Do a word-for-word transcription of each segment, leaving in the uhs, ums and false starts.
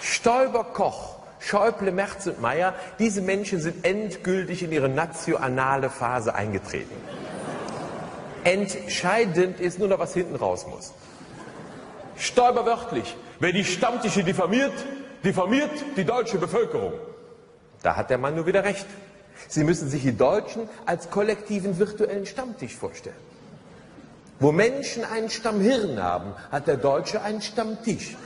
Stoiber, Koch, Schäuble, Merz und Mayer, diese Menschen sind endgültig in ihre nationale Phase eingetreten. Entscheidend ist nur noch, was hinten raus muss. Stoiber wörtlich: Wer die Stammtische diffamiert, diffamiert die deutsche Bevölkerung. Da hat der Mann nur wieder recht. Sie müssen sich die Deutschen als kollektiven virtuellen Stammtisch vorstellen. Wo Menschen einen Stammhirn haben, hat der Deutsche einen Stammtisch.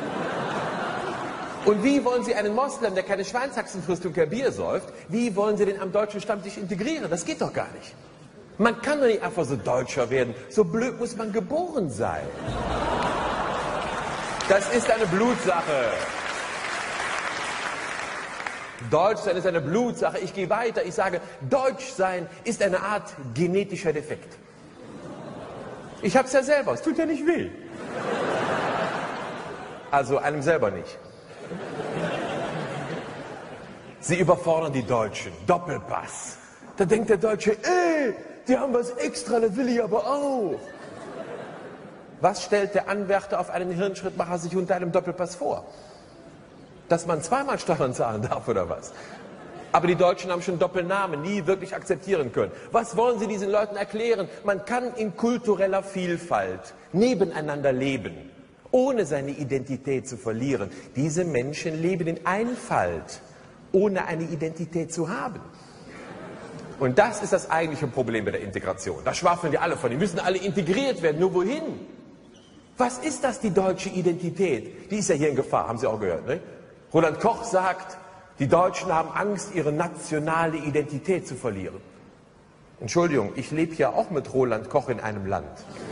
Und wie wollen Sie einen Moslem, der keine Schweinshaxen frisst und kein Bier säuft, wie wollen Sie den am deutschen Stammtisch integrieren? Das geht doch gar nicht. Man kann doch nicht einfach so Deutscher werden. So blöd muss man geboren sein. Das ist eine Blutsache. Deutschsein ist eine Blutsache. Ich gehe weiter. Ich sage, Deutschsein ist eine Art genetischer Defekt. Ich habe es ja selber. Es tut ja nicht weh. Also einem selber nicht. Sie überfordern die Deutschen. Doppelpass. Da denkt der Deutsche, ey, die haben was extra, das will ich aber auch. Was stellt der Anwärter auf einen Hirnschrittmacher sich unter einem Doppelpass vor? Dass man zweimal Steuern zahlen darf oder was? Aber die Deutschen haben schon Doppelnamen nie wirklich akzeptieren können. Was wollen Sie diesen Leuten erklären? Man kann in kultureller Vielfalt nebeneinander leben, ohne seine Identität zu verlieren. Diese Menschen leben in Einfalt, ohne eine Identität zu haben. Und das ist das eigentliche Problem bei der Integration. Da schwafeln die alle von. Die müssen alle integriert werden. Nur wohin? Was ist das, die deutsche Identität? Die ist ja hier in Gefahr, haben Sie auch gehört, ne? Roland Koch sagt, die Deutschen haben Angst, ihre nationale Identität zu verlieren. Entschuldigung, ich lebe ja auch mit Roland Koch in einem Land.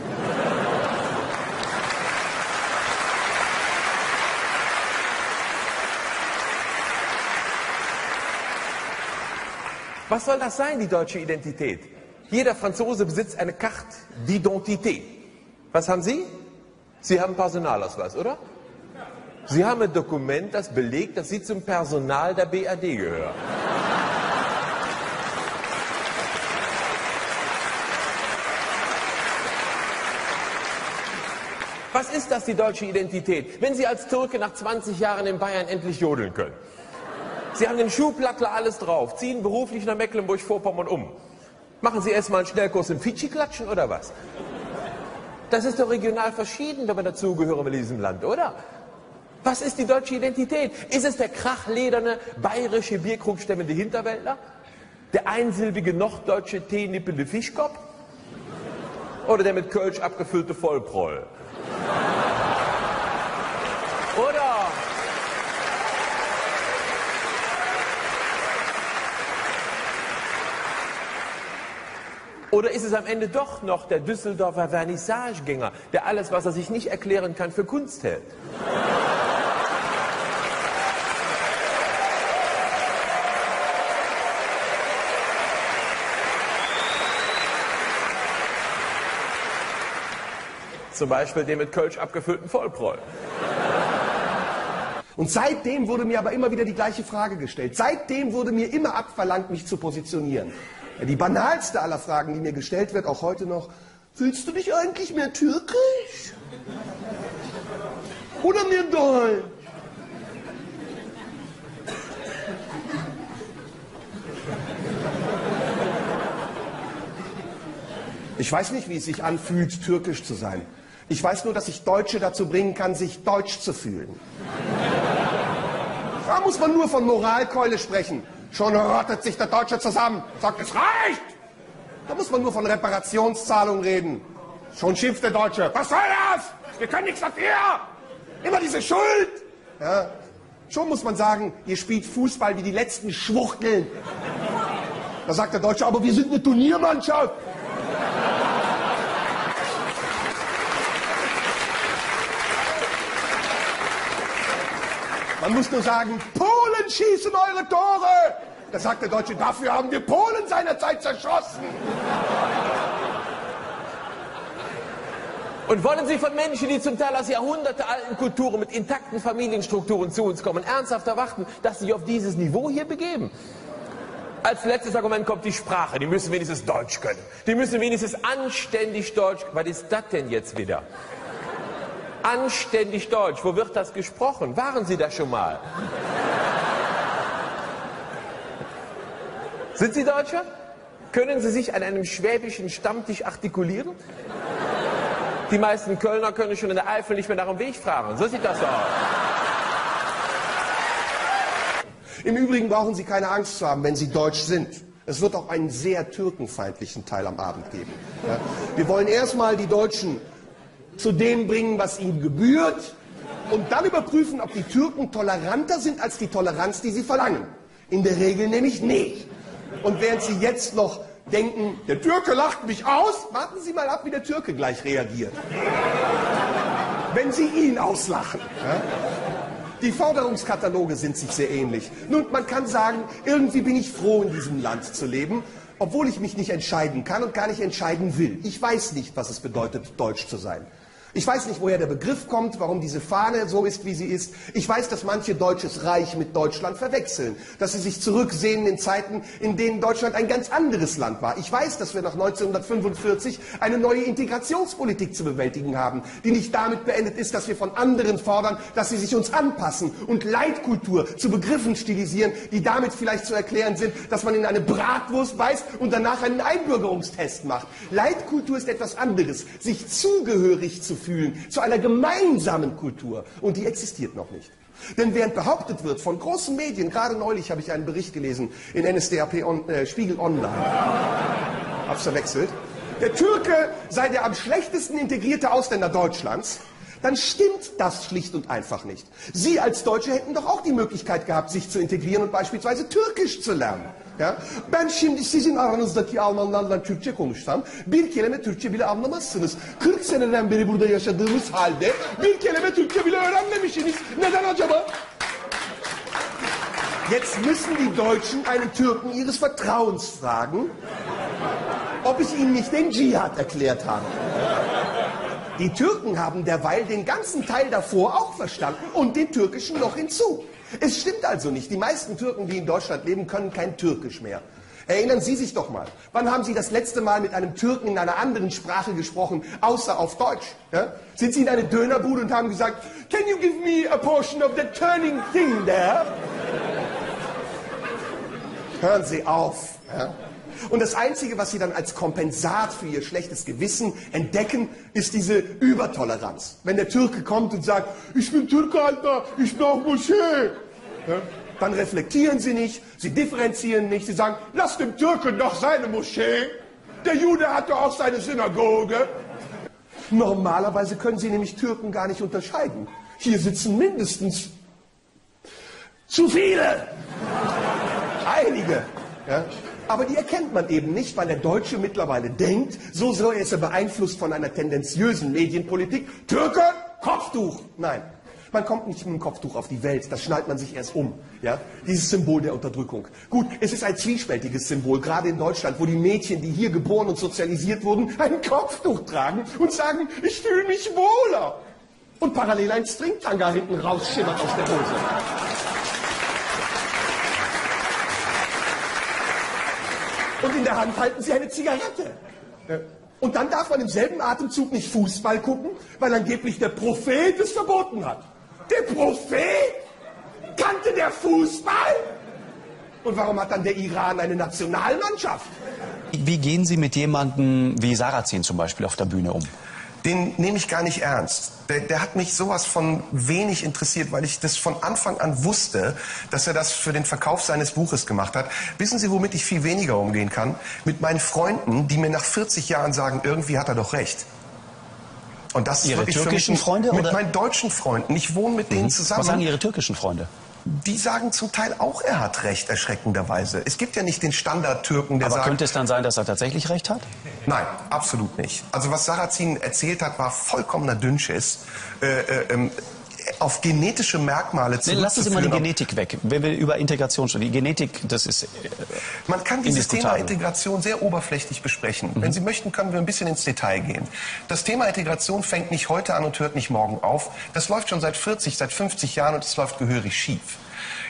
Was soll das sein, die deutsche Identität? Jeder Franzose besitzt eine Carte d'identité. Was haben Sie? Sie haben einen Personalausweis, oder? Sie haben ein Dokument, das belegt, dass Sie zum Personal der B R D gehören. Was ist das, die deutsche Identität? Wenn Sie als Türke nach zwanzig Jahren in Bayern endlich jodeln können. Sie haben den Schuhplattler alles drauf, ziehen beruflich nach Mecklenburg-Vorpommern um. Machen Sie erstmal einen Schnellkurs im Fidschi-Klatschen oder was? Das ist doch regional verschieden, wenn man dazugehören will in diesem Land, oder? Was ist die deutsche Identität? Ist es der krachlederne, bayerische Bierkrugstemmende Hinterwäldler? Der einsilbige, norddeutsche, teenippende Fischkopf? Oder der mit Kölsch abgefüllte Vollproll? Oder... Oder ist es am Ende doch noch der Düsseldorfer Vernissagegänger, der alles, was er sich nicht erklären kann, für Kunst hält? Zum Beispiel den mit Kölsch abgefüllten Vollproll. Und seitdem wurde mir aber immer wieder die gleiche Frage gestellt. Seitdem wurde mir immer abverlangt, mich zu positionieren. Die banalste aller Fragen, die mir gestellt wird, auch heute noch: Willst du dich eigentlich mehr türkisch? Oder mehr deutsch? Ich weiß nicht, wie es sich anfühlt, türkisch zu sein. Ich weiß nur, dass ich Deutsche dazu bringen kann, sich deutsch zu fühlen. Da muss man nur von Moralkeule sprechen. Schon rottet sich der Deutsche zusammen, sagt, es reicht. Da muss man nur von Reparationszahlung reden. Schon schimpft der Deutsche, was soll das? Wir können nichts dafür. Immer diese Schuld. Ja. Schon muss man sagen, ihr spielt Fußball wie die letzten Schwuchteln. Da sagt der Deutsche, aber wir sind eine Turniermannschaft. Man muss nur sagen, Polen schießen eure Tore. Da sagt der Deutsche, dafür haben wir Polen seinerzeit zerschossen. Und wollen Sie von Menschen, die zum Teil aus jahrhundertealten Kulturen mit intakten Familienstrukturen zu uns kommen, ernsthaft erwarten, dass Sie sich auf dieses Niveau hier begeben? Als letztes Argument kommt die Sprache. Die müssen wenigstens Deutsch können. Die müssen wenigstens anständig Deutsch. Was ist das denn jetzt wieder? Anständig Deutsch. Wo wird das gesprochen? Waren Sie da schon mal? Sind Sie Deutscher? Können Sie sich an einem schwäbischen Stammtisch artikulieren? Die meisten Kölner können schon in der Eifel nicht mehr nach dem Weg fragen. So sieht das aus. Im Übrigen brauchen Sie keine Angst zu haben, wenn Sie deutsch sind. Es wird auch einen sehr türkenfeindlichen Teil am Abend geben. Ja? Wir wollen erstmal die Deutschen zu dem bringen, was ihnen gebührt, und dann überprüfen, ob die Türken toleranter sind als die Toleranz, die sie verlangen. In der Regel nämlich nicht. Und während Sie jetzt noch denken, der Türke lacht mich aus, warten Sie mal ab, wie der Türke gleich reagiert. Wenn Sie ihn auslachen. Ja? Die Forderungskataloge sind sich sehr ähnlich. Nun, man kann sagen, irgendwie bin ich froh, in diesem Land zu leben, obwohl ich mich nicht entscheiden kann und gar nicht entscheiden will. Ich weiß nicht, was es bedeutet, deutsch zu sein. Ich weiß nicht, woher der Begriff kommt, warum diese Fahne so ist, wie sie ist. Ich weiß, dass manche Deutsches Reich mit Deutschland verwechseln, dass sie sich zurücksehen in Zeiten, in denen Deutschland ein ganz anderes Land war. Ich weiß, dass wir nach neunzehnhundertfünfundvierzig eine neue Integrationspolitik zu bewältigen haben, die nicht damit beendet ist, dass wir von anderen fordern, dass sie sich uns anpassen und Leitkultur zu Begriffen stilisieren, die damit vielleicht zu erklären sind, dass man in eine Bratwurst beißt und danach einen Einbürgerungstest macht. Leitkultur ist etwas anderes, sich zugehörig zu fühlen zu einer gemeinsamen Kultur. Und die existiert noch nicht. Denn während behauptet wird von großen Medien, gerade neulich habe ich einen Bericht gelesen in N S D A P on, äh, Spiegel Online, hab's verwechselt, der Türke sei der am schlechtesten integrierte Ausländer Deutschlands, dann stimmt das schlicht und einfach nicht. Sie als Deutsche hätten doch auch die Möglichkeit gehabt, sich zu integrieren und beispielsweise Türkisch zu lernen. Ya, ben şimdi sizin aranızdaki Almanlarla Türkçe konuşsam bir kelime Türkçe bile anlamazsınız. kırk seneden beri burada yaşadığımız halde bir kelime Türkçe bile öğrenmemişsiniz. Neden acaba? Jetzt müssen die Deutschen einen Türken ihres Vertrauens fragen, ob ich ihnen nicht den Dschihad erklärt habe. Die Türken haben derweil den ganzen Teil davor auch verstanden und den türkischen noch hinzu. Es stimmt also nicht. Die meisten Türken, die in Deutschland leben, können kein Türkisch mehr. Erinnern Sie sich doch mal. Wann haben Sie das letzte Mal mit einem Türken in einer anderen Sprache gesprochen, außer auf Deutsch? Ja? Sind Sie in eine Dönerbude und haben gesagt, can you give me a portion of that turning thing there? Hören Sie auf. Ja? Und das Einzige, was Sie dann als Kompensat für Ihr schlechtes Gewissen entdecken, ist diese Übertoleranz. Wenn der Türke kommt und sagt, ich bin Türke, Alter, ich brauche Moschee. Ja? Dann reflektieren Sie nicht, Sie differenzieren nicht, Sie sagen, lass dem Türken doch seine Moschee. Der Jude hat doch auch seine Synagoge. Normalerweise können Sie nämlich Türken gar nicht unterscheiden. Hier sitzen mindestens zu viele. Einige. Ja? Aber die erkennt man eben nicht, weil der Deutsche mittlerweile denkt, so sei er beeinflusst von einer tendenziösen Medienpolitik. Türke, Kopftuch. Nein, man kommt nicht mit dem Kopftuch auf die Welt, das schnallt man sich erst um. Ja? Dieses Symbol der Unterdrückung. Gut, es ist ein zwiespältiges Symbol, gerade in Deutschland, wo die Mädchen, die hier geboren und sozialisiert wurden, ein Kopftuch tragen und sagen, ich fühle mich wohler. Und parallel ein Stringtanga hinten rausschimmert aus der Hose. Und in der Hand halten sie eine Zigarette. Und dann darf man im selben Atemzug nicht Fußball gucken, weil angeblich der Prophet es verboten hat. Der Prophet? Kannte der Fußball? Und warum hat dann der Iran eine Nationalmannschaft? Wie gehen Sie mit jemandem wie Sarrazin zum Beispiel auf der Bühne um? Den nehme ich gar nicht ernst. Der, der hat mich sowas von wenig interessiert, weil ich das von Anfang an wusste, dass er das für den Verkauf seines Buches gemacht hat. Wissen Sie, womit ich viel weniger umgehen kann? Mit meinen Freunden, die mir nach vierzig Jahren sagen, irgendwie hat er doch recht. Und das Ihre ist türkischen Freunde? Mit oder? meinen deutschen Freunden. Ich wohne mit denen Mhm. zusammen. Was sagen Ihre türkischen Freunde? Die sagen zum Teil auch, er hat recht, erschreckenderweise. Es gibt ja nicht den Standard-Türken, der Aber sagt... könnte es dann sein, dass er tatsächlich recht hat? Nein, absolut nicht. Also was Sarrazin erzählt hat, war vollkommener Dünnschiss. Äh, äh, auf genetische Merkmale Nee, lassen Sie mal die zurückzuführen. Genetik weg. Wenn wir über Integration sprechen. Die Genetik, das ist äh, Man kann dieses Thema indiskutabel. Integration sehr oberflächlich besprechen. Mhm. Wenn Sie möchten, können wir ein bisschen ins Detail gehen. Das Thema Integration fängt nicht heute an und hört nicht morgen auf. Das läuft schon seit vierzig, seit fünfzig Jahren und es läuft gehörig schief.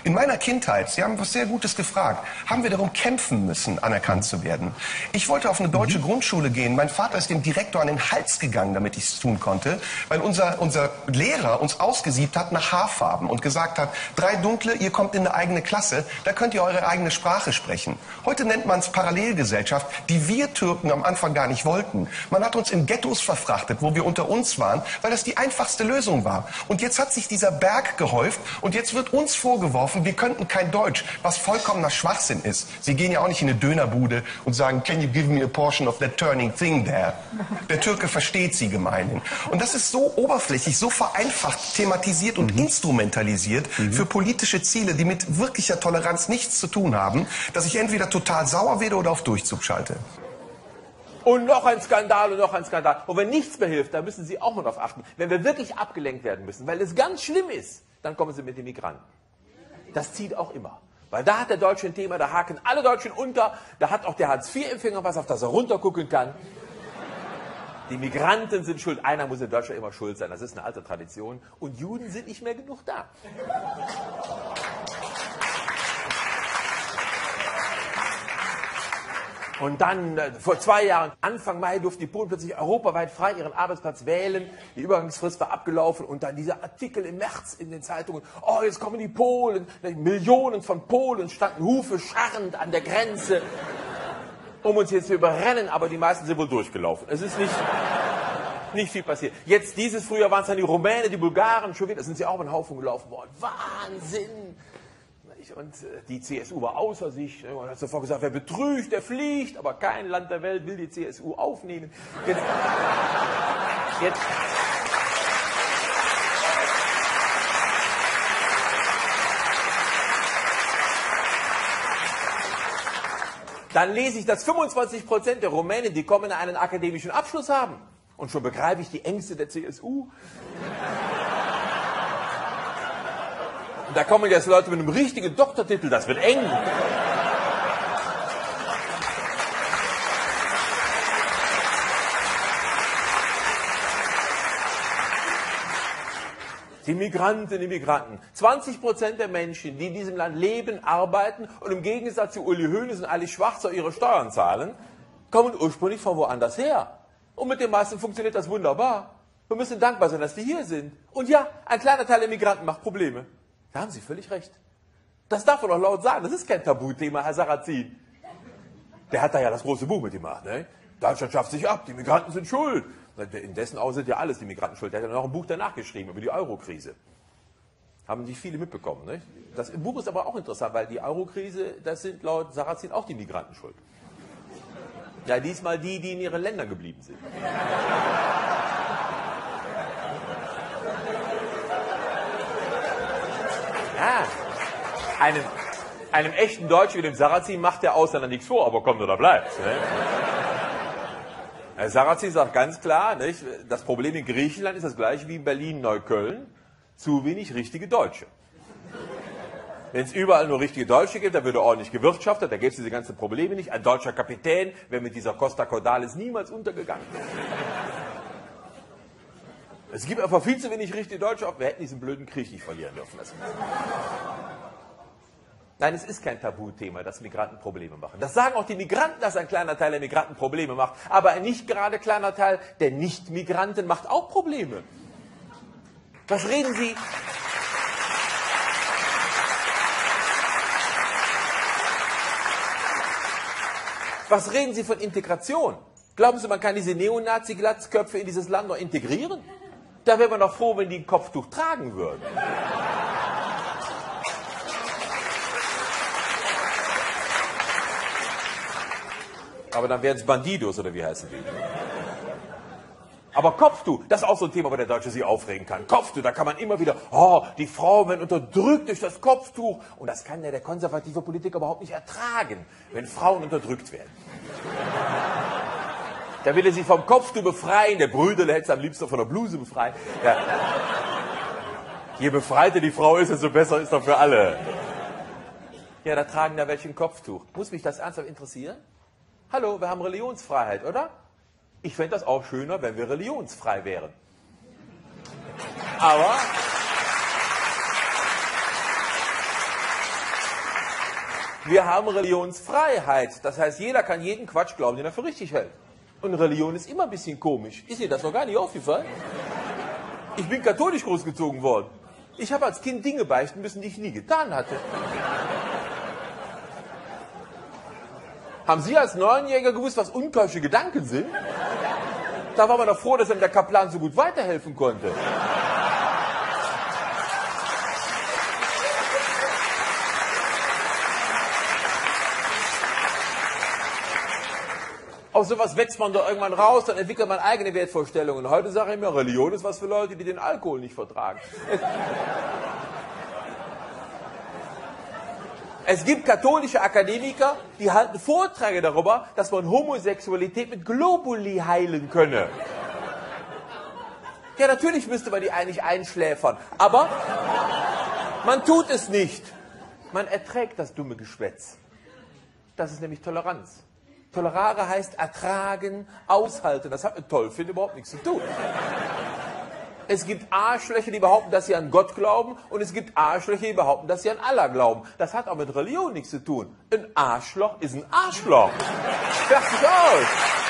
In meiner Kindheit, Sie haben was sehr Gutes gefragt, haben wir darum kämpfen müssen, anerkannt zu werden. Ich wollte auf eine deutsche mhm. Grundschule gehen. Mein Vater ist dem Direktor an den Hals gegangen, damit ich es tun konnte, weil unser, unser Lehrer uns ausgesiebt hat nach Haarfarben und gesagt hat, drei Dunkle, ihr kommt in eine eigene Klasse, da könnt ihr eure eigene Sprache sprechen. Heute nennt man es Parallelgesellschaft, die wir Türken am Anfang gar nicht wollten. Man hat uns in Ghettos verfrachtet, wo wir unter uns waren, weil das die einfachste Lösung war. Und jetzt hat sich dieser Berg gehäuft und jetzt wird uns vorgeworfen, wir könnten kein Deutsch, was vollkommener Schwachsinn ist. Sie gehen ja auch nicht in eine Dönerbude und sagen, can you give me a portion of that turning thing there? Der Türke versteht sie gemeinhin. Und das ist so oberflächlich, so vereinfacht, thematisiert und mhm. instrumentalisiert mhm. für politische Ziele, die mit wirklicher Toleranz nichts zu tun haben, dass ich entweder total sauer werde oder auf Durchzug schalte. Und noch ein Skandal und noch ein Skandal. Und wenn nichts mehr hilft, dann müssen Sie auch mal darauf achten. Wenn wir wirklich abgelenkt werden müssen, weil es ganz schlimm ist, dann kommen Sie mit den Migranten. Das zieht auch immer. Weil da hat der Deutsche ein Thema, da haken alle Deutschen unter, da hat auch der Hartz vier Empfänger was, auf das er runtergucken kann. Die Migranten sind schuld. Einer muss in Deutschland immer schuld sein. Das ist eine alte Tradition. Und Juden sind nicht mehr genug da. Und dann, äh, vor zwei Jahren, Anfang Mai, durften die Polen plötzlich europaweit frei ihren Arbeitsplatz wählen. Die Übergangsfrist war abgelaufen. Und dann dieser Artikel im März in den Zeitungen. Oh, jetzt kommen die Polen. Millionen von Polen standen Hufe scharrend an der Grenze, um uns jetzt zu überrennen. Aber die meisten sind wohl durchgelaufen. Es ist nicht, nicht viel passiert. Jetzt, dieses Frühjahr waren es dann die Rumänen, die Bulgaren. Schon wieder sind sie auch über den Haufen gelaufen worden. Wahnsinn! Und die C S U war außer sich. Man hat sofort gesagt, wer betrügt, der fliegt. Aber kein Land der Welt will die C S U aufnehmen. Jetzt, jetzt, dann lese ich, dass fünfundzwanzig Prozent der Rumänen, die kommen, einen akademischen Abschluss haben. Und schon begreife ich die Ängste der C S U. Da kommen jetzt Leute mit einem richtigen Doktortitel, das wird eng. Die Migranten, die Migranten. zwanzig Prozent der Menschen, die in diesem Land leben, arbeiten und im Gegensatz zu Uli Hoeneß und Ali Schwarzer ihre Steuern zahlen, kommen ursprünglich von woanders her. Und mit den meisten funktioniert das wunderbar. Wir müssen dankbar sein, dass die hier sind. Und ja, ein kleiner Teil der Migranten macht Probleme. Da haben Sie völlig recht. Das darf man doch laut sagen. Das ist kein Tabuthema, Herr Sarrazin. Der hat da ja das große Buch mitgemacht. Ne? Deutschland schafft sich ab, die Migranten sind schuld. In dessen Augen sind ja alles die Migranten schuld. Der hat ja noch ein Buch danach geschrieben über die Eurokrise. Haben nicht viele mitbekommen. Ne? Das Buch ist aber auch interessant, weil die Eurokrise, das sind laut Sarrazin auch die Migranten schuld. Ja, diesmal die, die in ihren Ländern geblieben sind. Ja, einem, einem echten Deutschen wie dem Sarrazin macht der Ausländer nichts vor, aber kommt oder bleibt. Ne? Herr Sarrazin sagt ganz klar, nicht, das Problem in Griechenland ist das gleiche wie in Berlin-Neukölln, zu wenig richtige Deutsche. Wenn es überall nur richtige Deutsche gibt, dann würde ordentlich gewirtschaftet, da gäbe es diese ganzen Probleme nicht. Ein deutscher Kapitän wäre mit dieser Costa Cordalis niemals untergegangen. Es gibt einfach viel zu wenig richtige Deutsche. Wir hätten diesen blöden Krieg nicht verlieren dürfen. Nein, es ist kein Tabuthema, dass Migranten Probleme machen. Das sagen auch die Migranten, dass ein kleiner Teil der Migranten Probleme macht. Aber ein nicht gerade kleiner Teil der Nicht-Migranten macht auch Probleme. Was reden Sie? Was reden Sie von Integration? Glauben Sie, man kann diese Neonazi-Glatzköpfe in dieses Land noch integrieren? Da wäre man doch froh, wenn die ein Kopftuch tragen würden. Aber dann wären es Bandidos, oder wie heißen die? Aber Kopftuch, das ist auch so ein Thema, wo der Deutsche sich aufregen kann. Kopftuch, da kann man immer wieder, oh, die Frauen werden unterdrückt durch das Kopftuch. Und das kann ja der konservative Politiker überhaupt nicht ertragen, wenn Frauen unterdrückt werden. Da will er sie vom Kopftuch befreien. Der Brüderle hätte es am liebsten von der Bluse befreien. Ja. Je befreiter die Frau ist, desto besser ist doch für alle. Ja, da tragen da welche ein Kopftuch. Muss mich das ernsthaft interessieren? Hallo, wir haben Religionsfreiheit, oder? Ich fände das auch schöner, wenn wir religionsfrei wären. Aber Wir haben Religionsfreiheit. Das heißt, jeder kann jeden Quatsch glauben, den er für richtig hält. Und Religion ist immer ein bisschen komisch. Ist dir das noch gar nicht aufgefallen? Ich bin katholisch großgezogen worden. Ich habe als Kind Dinge beichten müssen, die ich nie getan hatte. Haben Sie als Neunjähriger gewusst, was unkosche Gedanken sind? Da war man doch froh, dass einem der Kaplan so gut weiterhelfen konnte. Aus sowas wächst man doch irgendwann raus, dann entwickelt man eigene Wertvorstellungen. Heute sage ich mir, Religion ist was für Leute, die den Alkohol nicht vertragen. Es, es gibt katholische Akademiker, die halten Vorträge darüber, dass man Homosexualität mit Globuli heilen könne. Ja, natürlich müsste man die eigentlich einschläfern, aber man tut es nicht. Man erträgt das dumme Geschwätz. Das ist nämlich Toleranz. Tolerare heißt ertragen, aushalten. Das hat mit Tollfinden überhaupt nichts zu tun. Es gibt Arschlöcher, die behaupten, dass sie an Gott glauben, und es gibt Arschlöcher, die behaupten, dass sie an Allah glauben. Das hat auch mit Religion nichts zu tun. Ein Arschloch ist ein Arschloch. Fertig aus.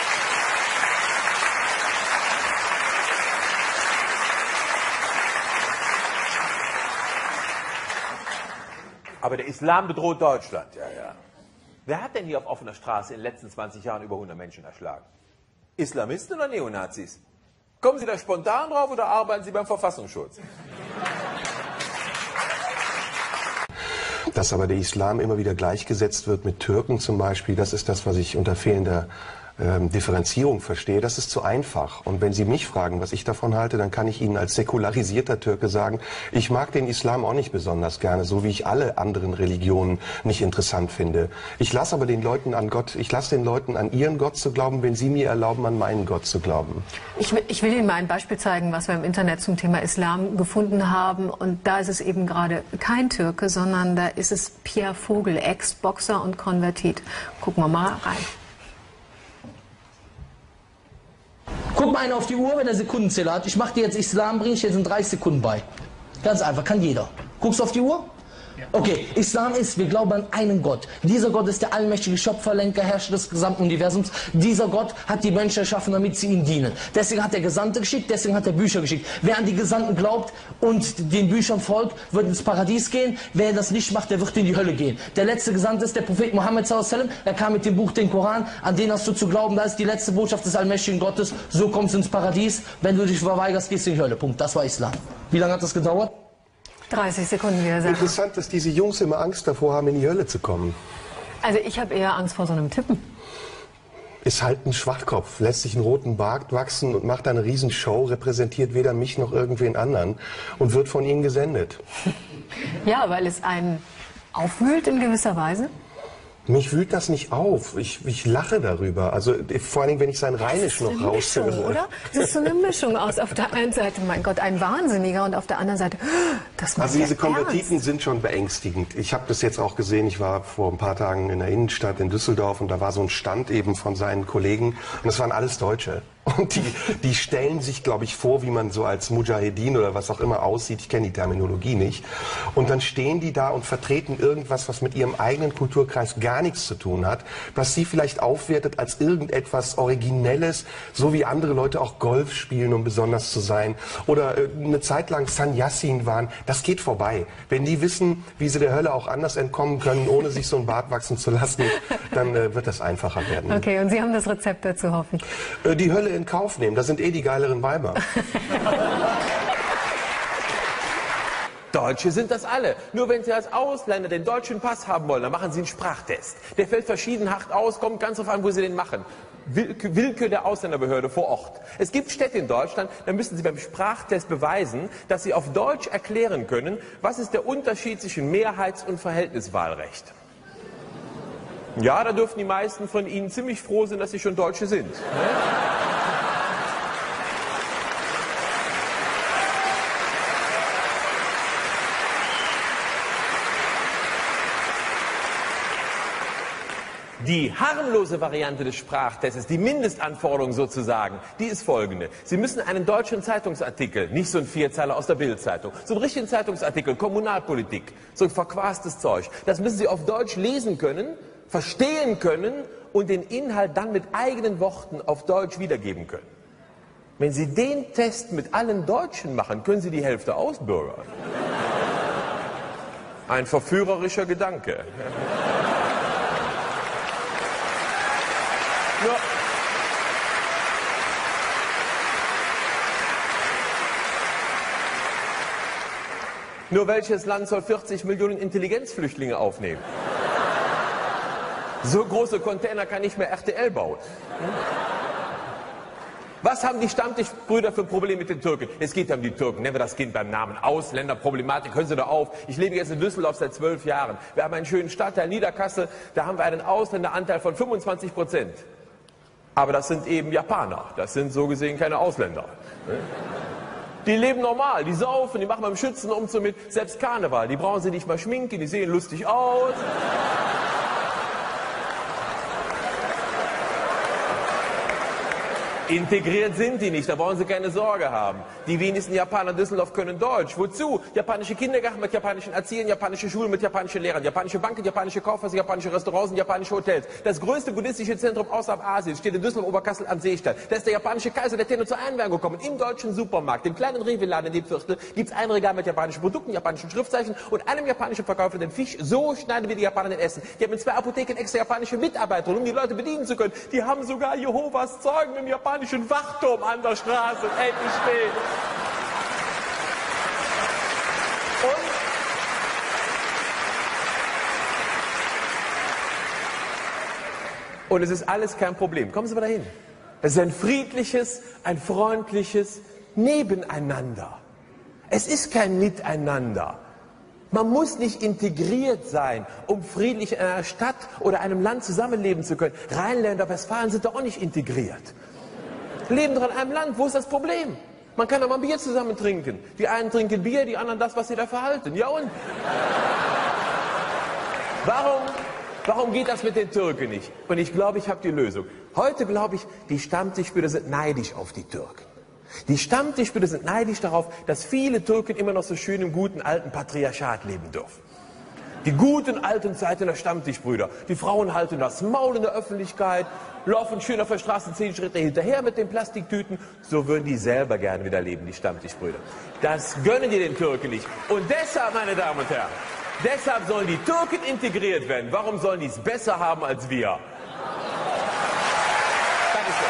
Aber der Islam bedroht Deutschland. Ja, ja. Wer hat denn hier auf offener Straße in den letzten zwanzig Jahren über hundert Menschen erschlagen? Islamisten oder Neonazis? Kommen Sie da spontan drauf oder arbeiten Sie beim Verfassungsschutz? Dass aber der Islam immer wieder gleichgesetzt wird mit Türken zum Beispiel, das ist das, was ich unter fehlender ähm, Differenzierung verstehe. Das ist zu einfach. Und wenn Sie mich fragen, was ich davon halte, dann kann ich Ihnen als säkularisierter Türke sagen, ich mag den Islam auch nicht besonders gerne, so wie ich alle anderen Religionen nicht interessant finde. Ich lasse aber den Leuten an Gott, ich lasse den Leuten an ihren Gott zu glauben, wenn sie mir erlauben, an meinen Gott zu glauben. Ich will, ich will Ihnen mal ein Beispiel zeigen, was wir im Internet zum Thema Islam gefunden haben. Und da ist es eben gerade kein Türke, sondern da ist es Pierre Vogel, Ex-Boxer und Konvertit. Gucken wir mal rein. Guck mal einer auf die Uhr, wenn er Sekundenzähler hat. Ich mache dir jetzt Islam, bringe ich jetzt in dreißig Sekunden bei. Ganz einfach, kann jeder. Guckst du auf die Uhr? Okay, Islam ist, wir glauben an einen Gott. Dieser Gott ist der allmächtige Schöpfer, Lenker, Herrscher des gesamten Universums. Dieser Gott hat die Menschen erschaffen, damit sie ihm dienen. Deswegen hat er Gesandte geschickt, deswegen hat er Bücher geschickt. Wer an die Gesandten glaubt und den Büchern folgt, wird ins Paradies gehen. Wer das nicht macht, der wird in die Hölle gehen. Der letzte Gesandte ist der Prophet Mohammed sallallahu alaihi wasallam. Er kam mit dem Buch, den Koran. An den hast du zu glauben, da ist die letzte Botschaft des allmächtigen Gottes. So kommst du ins Paradies. Wenn du dich verweigerst, gehst du in die Hölle. Punkt. Das war Islam. Wie lange hat das gedauert? dreißig Sekunden, wie er sagt. Interessant, dass diese Jungs immer Angst davor haben, in die Hölle zu kommen. Also ich habe eher Angst vor so einem Tippen. Ist halt ein Schwachkopf, lässt sich einen roten Bart wachsen und macht eine Riesenshow, repräsentiert weder mich noch irgendwen anderen und wird von ihnen gesendet. Ja, weil es einen aufwühlt in gewisser Weise. Mich wühlt das nicht auf. Ich, ich lache darüber. Also vor allem, wenn ich sein Rheinisch noch raushöre. Mischung, oder? Das ist so eine Mischung aus. Auf der einen Seite, mein Gott, ein Wahnsinniger, und auf der anderen Seite, das macht Also diese ja Konvertiten ernst. sind schon beängstigend. Ich habe das jetzt auch gesehen. Ich war vor ein paar Tagen in der Innenstadt in Düsseldorf und da war so ein Stand eben von seinen Kollegen und das waren alles Deutsche. Und die, die stellen sich, glaube ich, vor, wie man so als Mujahedin oder was auch immer aussieht. Ich kenne die Terminologie nicht. Und dann stehen die da und vertreten irgendwas, was mit ihrem eigenen Kulturkreis gar nichts zu tun hat, was sie vielleicht aufwertet als irgendetwas Originelles, so wie andere Leute auch Golf spielen, um besonders zu sein. Oder äh, eine Zeit lang Sannyasin waren. Das geht vorbei. Wenn die wissen, wie sie der Hölle auch anders entkommen können, ohne sich so ein Bart wachsen zu lassen, dann äh, wird das einfacher werden. Okay, und Sie haben das Rezept dazu, hoffe ich. Äh, die Hölle in Kauf nehmen. Das sind eh die geileren Weiber. Deutsche sind das alle. Nur wenn Sie als Ausländer den deutschen Pass haben wollen, dann machen Sie einen Sprachtest. Der fällt verschieden hart aus, kommt ganz drauf an, wo Sie den machen. Willkür, Willkür der Ausländerbehörde vor Ort. Es gibt Städte in Deutschland, da müssen Sie beim Sprachtest beweisen, dass Sie auf Deutsch erklären können, was ist der Unterschied zwischen Mehrheits- und Verhältniswahlrecht. Ja, da dürfen die meisten von Ihnen ziemlich froh sein, dass Sie schon Deutsche sind. Ne? Die harmlose Variante des Sprachtests, die Mindestanforderung sozusagen, die ist folgende. Sie müssen einen deutschen Zeitungsartikel, nicht so ein Vierzeiler aus der Bild-Zeitung, so einen richtigen Zeitungsartikel, Kommunalpolitik, so ein verquastes Zeug, das müssen Sie auf Deutsch lesen können, verstehen können und den Inhalt dann mit eigenen Worten auf Deutsch wiedergeben können. Wenn Sie den Test mit allen Deutschen machen, können Sie die Hälfte ausbürgern. Ein verführerischer Gedanke. Nur, nur welches Land soll vierzig Millionen Intelligenzflüchtlinge aufnehmen? So große Container kann nicht mehr R T L bauen. Was haben die Stammtischbrüder für Probleme mit den Türken? Es geht ja um die Türken. Nennen wir das Kind beim Namen. Ausländerproblematik. Hören Sie doch auf. Ich lebe jetzt in Düsseldorf seit zwölf Jahren. Wir haben einen schönen Stadtteil Niederkassel. Da haben wir einen Ausländeranteil von fünfundzwanzig Prozent. Aber das sind eben Japaner. Das sind so gesehen keine Ausländer. Die leben normal. Die saufen, die machen beim Schützenumzug mit. Selbst Karneval. Die brauchen sie nicht mal schminken. Die sehen lustig aus. Integriert sind die nicht, da brauchen Sie keine Sorge haben. Die wenigsten Japaner in Düsseldorf können Deutsch. Wozu? Japanische Kindergärten mit japanischen Erziehern, japanische Schulen mit japanischen Lehrern, japanische Banken, japanische Kaufhäuser, japanische Restaurants und japanische Hotels. Das größte buddhistische Zentrum außerhalb Asiens steht in Düsseldorf-Oberkassel am Seestall. Da ist der japanische Kaiser, der Tenno zur Einweihung gekommen. Im deutschen Supermarkt, im kleinen Rewe-Laden in dem Viertel, gibt es ein Regal mit japanischen Produkten, japanischen Schriftzeichen und einem japanischen Verkäufer den Fisch. So schneiden wir die Japaner den Essen. Die haben in zwei Apotheken extra japanische Mitarbeiter, um die Leute bedienen zu können. Die haben sogar Jehovas Zeugen im japanischen Wachturm an der Straße endlich stehen. Und, und es ist alles kein Problem. Kommen Sie mal dahin. Es ist ein friedliches, ein freundliches Nebeneinander. Es ist kein Miteinander. Man muss nicht integriert sein, um friedlich in einer Stadt oder einem Land zusammenleben zu können. Rheinländer, Westfalen sind doch auch nicht integriert. Leben doch in einem Land, wo ist das Problem? Man kann doch mal Bier zusammen trinken. Die einen trinken Bier, die anderen das, was sie da verhalten. Ja und? Warum, warum geht das mit den Türken nicht? Und ich glaube, ich habe die Lösung. Heute glaube ich, die Stammtischbrüder sind neidisch auf die Türken. Die Stammtischbrüder sind neidisch darauf, dass viele Türken immer noch so schön im guten alten Patriarchat leben dürfen. Die guten alten Zeiten der Stammtischbrüder. Die Frauen halten das Maul in der Öffentlichkeit, laufen schön auf der Straße zehn Schritte hinterher mit den Plastiktüten. So würden die selber gerne wieder leben, die Stammtischbrüder. Das gönnen die den Türken nicht. Und deshalb, meine Damen und Herren, deshalb sollen die Türken integriert werden. Warum sollen die es besser haben als wir? Dankeschön.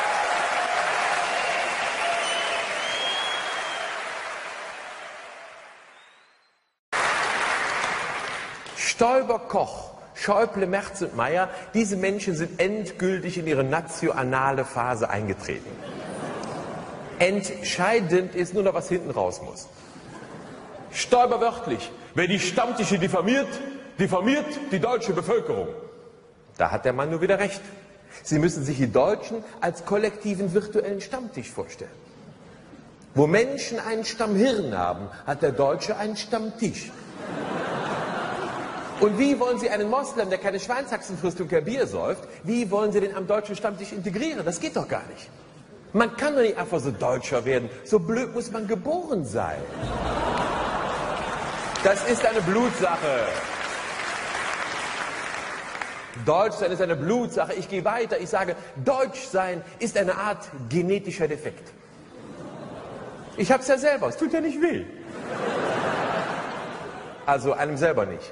Stoiber, Koch, Schäuble, Merz und Meyer, diese Menschen sind endgültig in ihre nationale Phase eingetreten. Entscheidend ist nur noch, was hinten raus muss. Stoiber wörtlich, wer die Stammtische diffamiert, diffamiert die deutsche Bevölkerung. Da hat der Mann nur wieder recht. Sie müssen sich die Deutschen als kollektiven virtuellen Stammtisch vorstellen. Wo Menschen einen Stammhirn haben, hat der Deutsche einen Stammtisch. Und wie wollen Sie einen Moslem, der keine Schweinshaxen frisst und kein Bier säuft, wie wollen Sie den am deutschen Stammtisch integrieren? Das geht doch gar nicht. Man kann doch nicht einfach so Deutscher werden. So blöd muss man geboren sein. Das ist eine Blutsache. Deutschsein ist eine Blutsache. Ich gehe weiter. Ich sage, Deutschsein ist eine Art genetischer Defekt. Ich habe es ja selber. Es tut ja nicht weh. Also einem selber nicht.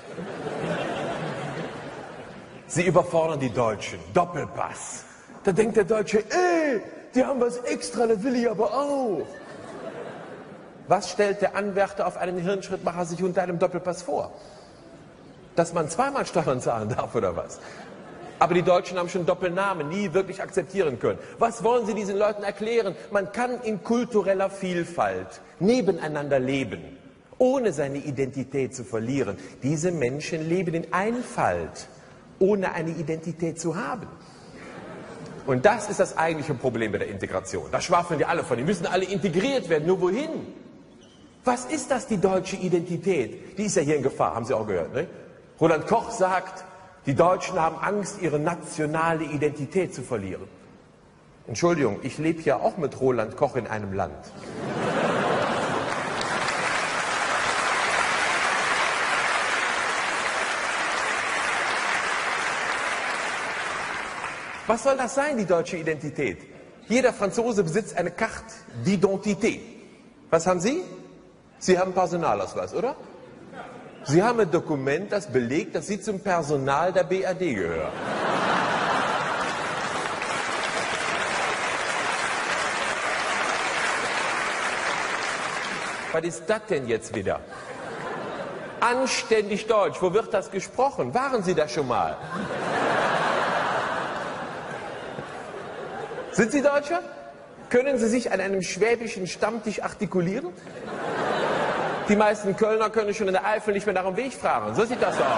Sie überfordern die Deutschen. Doppelpass. Da denkt der Deutsche, ey, die haben was extra, das will ich aber auch. Was stellt der Anwärter auf einen Hirnschrittmacher sich unter einem Doppelpass vor? Dass man zweimal Steuern zahlen darf oder was? Aber die Deutschen haben schon Doppelnamen nie wirklich akzeptieren können. Was wollen Sie diesen Leuten erklären? Man kann in kultureller Vielfalt nebeneinander leben, ohne seine Identität zu verlieren. Diese Menschen leben in Einfalt, ohne eine Identität zu haben. Und das ist das eigentliche Problem bei der Integration. Da schwafeln die alle von. Die müssen alle integriert werden. Nur wohin? Was ist das, die deutsche Identität? Die ist ja hier in Gefahr, haben Sie auch gehört, ne? Roland Koch sagt, Die Deutschen haben Angst, ihre nationale Identität zu verlieren. Entschuldigung, ich lebe ja auch mit Roland Koch in einem Land. Was soll das sein, die deutsche Identität? Jeder Franzose besitzt eine Carte d'identité. Was haben Sie? Sie haben einen Personalausweis, oder? Sie haben ein Dokument, das belegt, dass Sie zum Personal der B R D gehören. Was ist das denn jetzt wieder? Anständig Deutsch, wo wird das gesprochen? Waren Sie da schon mal? Sind Sie Deutscher? Können Sie sich an einem schwäbischen Stammtisch artikulieren? Die meisten Kölner können schon in der Eifel nicht mehr nach dem Weg fragen. So sieht das aus.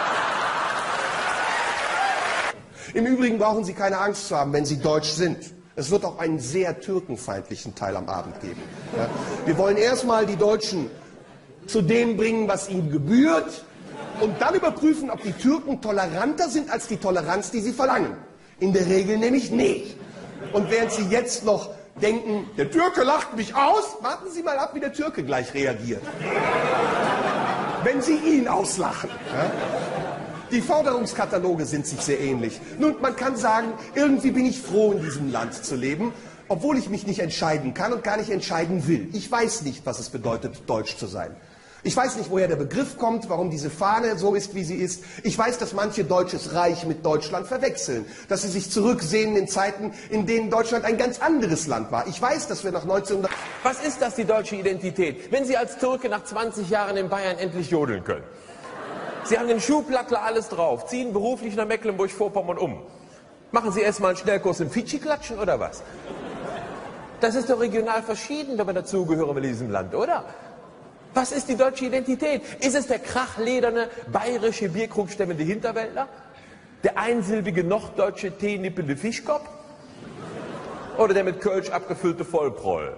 Im Übrigen brauchen Sie keine Angst zu haben, wenn Sie deutsch sind. Es wird auch einen sehr türkenfeindlichen Teil am Abend geben. Ja? Wir wollen erstmal die Deutschen zu dem bringen, was ihnen gebührt, und dann überprüfen, ob die Türken toleranter sind als die Toleranz, die sie verlangen. In der Regel nämlich nicht. Und während Sie jetzt noch denken, der Türke lacht mich aus, warten Sie mal ab, wie der Türke gleich reagiert. Wenn Sie ihn auslachen. Ja? Die Forderungskataloge sind sich sehr ähnlich. Nun, man kann sagen, irgendwie bin ich froh, in diesem Land zu leben, obwohl ich mich nicht entscheiden kann und gar nicht entscheiden will. Ich weiß nicht, was es bedeutet, deutsch zu sein. Ich weiß nicht, woher der Begriff kommt, warum diese Fahne so ist, wie sie ist. Ich weiß, dass manche Deutsches Reich mit Deutschland verwechseln, dass sie sich zurücksehen in Zeiten, in denen Deutschland ein ganz anderes Land war. Ich weiß, dass wir nach neunzehnhundert... Was ist das, die deutsche Identität, wenn Sie als Türke nach zwanzig Jahren in Bayern endlich jodeln können? Sie haben den Schuhplattler, alles drauf, ziehen beruflich nach Mecklenburg-Vorpommern um. Machen Sie erst mal einen Schnellkurs im Fidschi-Klatschen oder was? Das ist doch regional verschieden, wenn man dazugehören will in diesem Land, oder? Was ist die deutsche Identität? Ist es der krachlederne, bayerische Bierkrugstemmende Hinterwäldler? Der einsilbige, norddeutsche, teenippende Fischkopf? Oder der mit Kölsch abgefüllte Vollproll?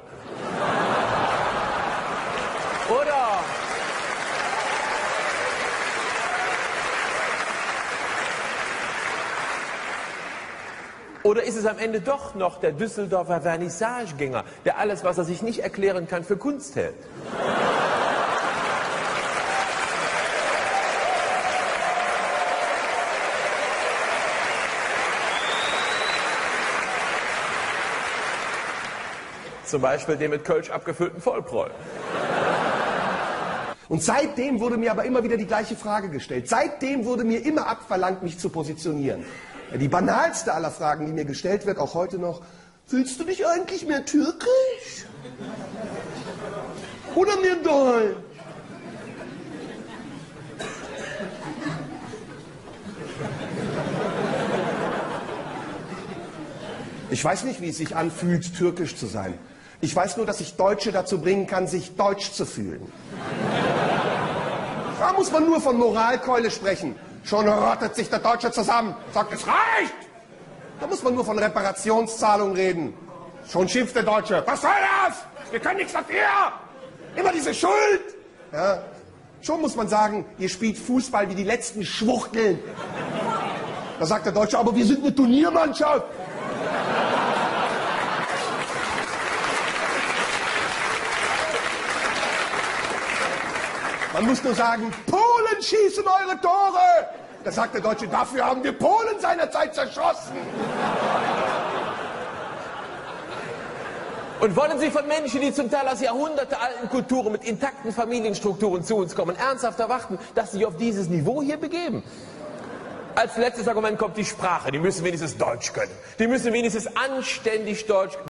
Oder... Oder ist es am Ende doch noch der Düsseldorfer Vernissagegänger, der alles, was er sich nicht erklären kann, für Kunst hält? Zum Beispiel den mit Kölsch abgefüllten Vollproll. Und seitdem wurde mir aber immer wieder die gleiche Frage gestellt. Seitdem wurde mir immer abverlangt, mich zu positionieren. Die banalste aller Fragen, die mir gestellt wird, auch heute noch: Fühlst du dich eigentlich mehr türkisch? Oder mehr deutsch? Ich weiß nicht, wie es sich anfühlt, türkisch zu sein. Ich weiß nur, dass ich Deutsche dazu bringen kann, sich deutsch zu fühlen. Da muss man nur von Moralkeule sprechen. Schon rottet sich der Deutsche zusammen, sagt, es reicht! Da muss man nur von Reparationszahlungen reden. Schon schimpft der Deutsche, was soll das? Wir können nichts dafür! Immer diese Schuld! Ja. Schon muss man sagen, ihr spielt Fußball wie die letzten Schwuchteln. Da sagt der Deutsche, aber wir sind eine Turniermannschaft. Man muss nur sagen, Polen schießen eure Tore. Da sagt der Deutsche, dafür haben wir Polen seinerzeit zerschossen. Und wollen Sie von Menschen, die zum Teil aus jahrhundertealten Kulturen mit intakten Familienstrukturen zu uns kommen, ernsthaft erwarten, dass sie sich auf dieses Niveau hier begeben? Als letztes Argument kommt die Sprache. Die müssen wenigstens Deutsch können. Die müssen wenigstens anständig Deutsch